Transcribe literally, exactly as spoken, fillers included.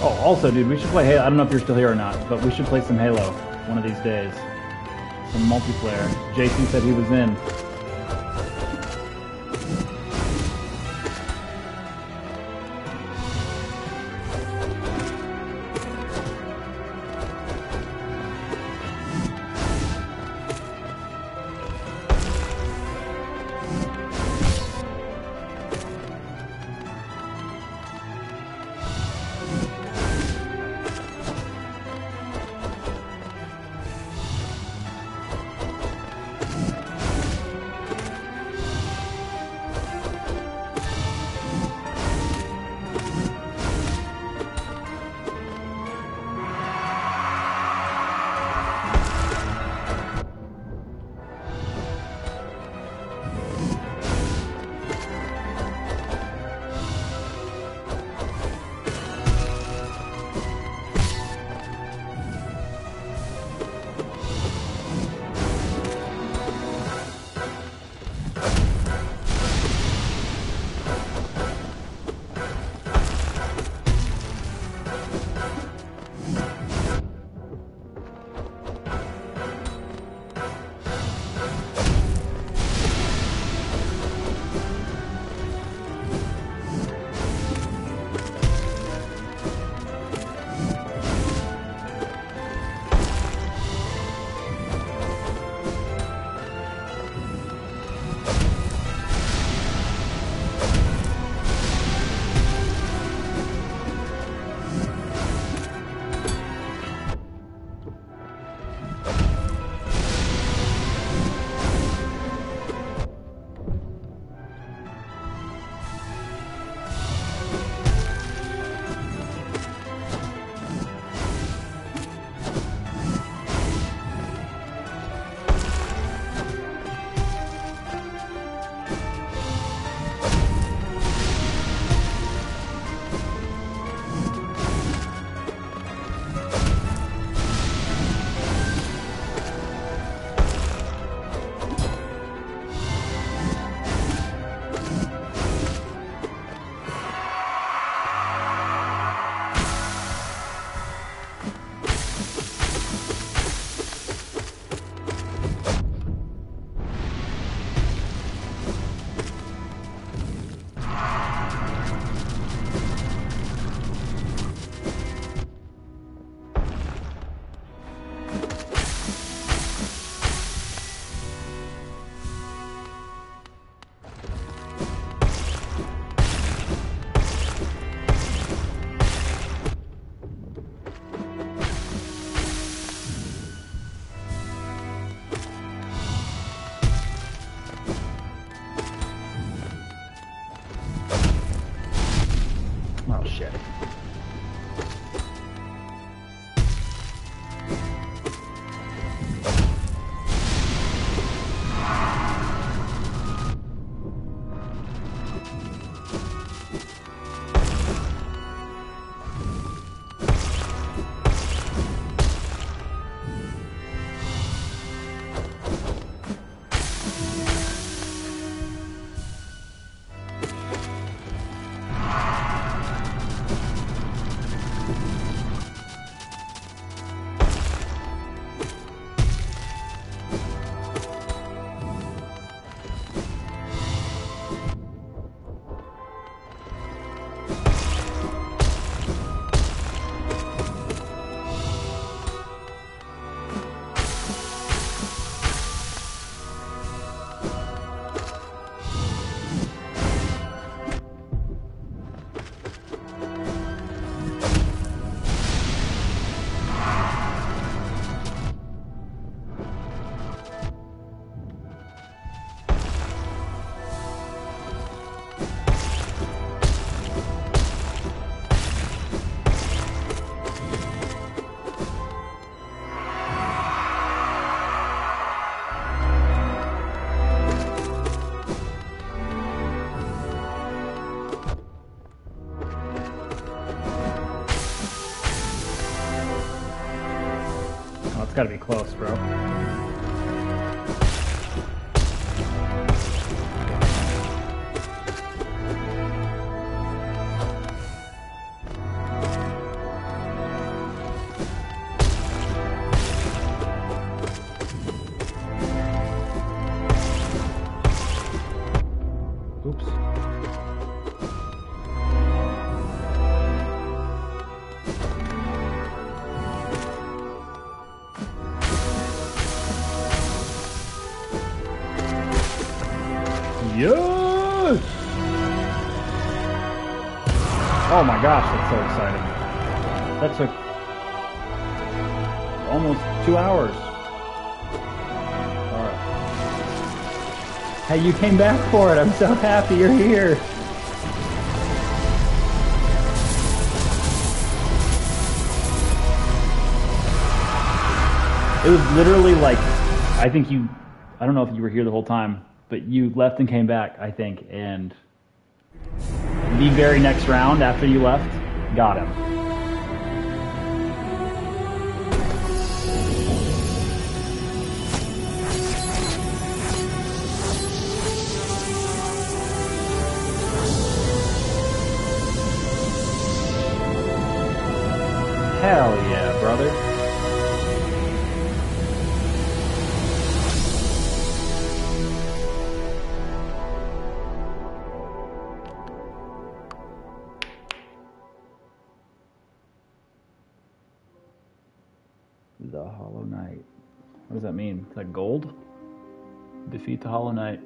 Oh, also, dude, we should play Halo. I don't know if you're still here or not, but we should play some Halo one of these days. Some multiplayer. Jason said he was in. gotta be close, bro. Yes! Oh my gosh, that's so exciting. That took almost two hours. Alright. Hey, you came back for it. I'm so happy you're here. It was literally like, I think you, I don't know if you were here the whole time, but you left and came back, I think, and the very next round after you left, got him. Hell yeah, brother. The Hollow Knight. What does that mean? Is that gold? Defeat the Hollow Knight.